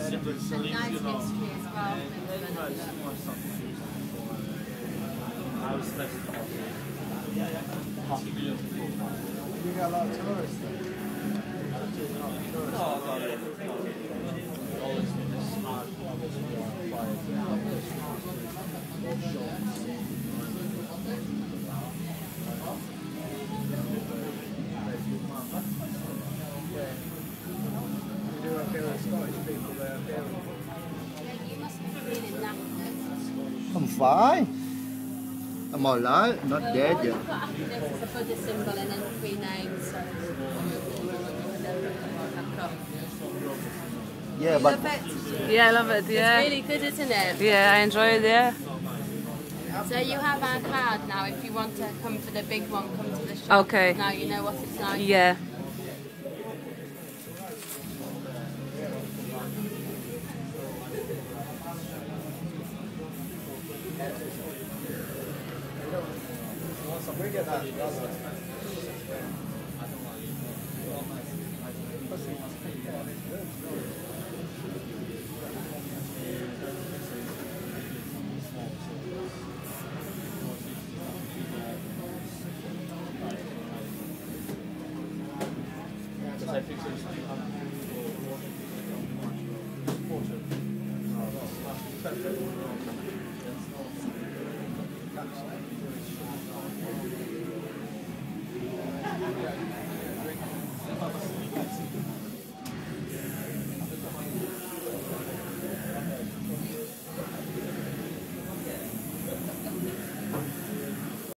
nice history as well. You got a lot of tourists there. You do a bit of Scottish people there. You must be feeling knackered. I'm fine. I'm alright, not dead All yet. you've got after this is a Buddha symbol and then 3 names. So. Yeah, but Yeah, I love it, yeah. It's really good, isn't it? Yeah, I enjoy it, yeah. So you have our card now. If you want to come for the big one, come to the shop. Okay. Now you know what it's like. Yeah. We get that.